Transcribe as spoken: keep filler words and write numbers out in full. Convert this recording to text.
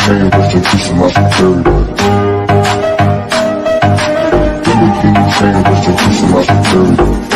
saying, but you're too much security. What the fuck you saying, but you're too much security.